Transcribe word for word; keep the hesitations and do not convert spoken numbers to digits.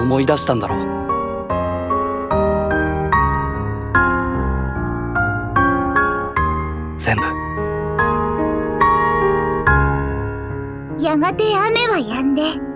思い出したんだろう。全部。 やがて雨は止んで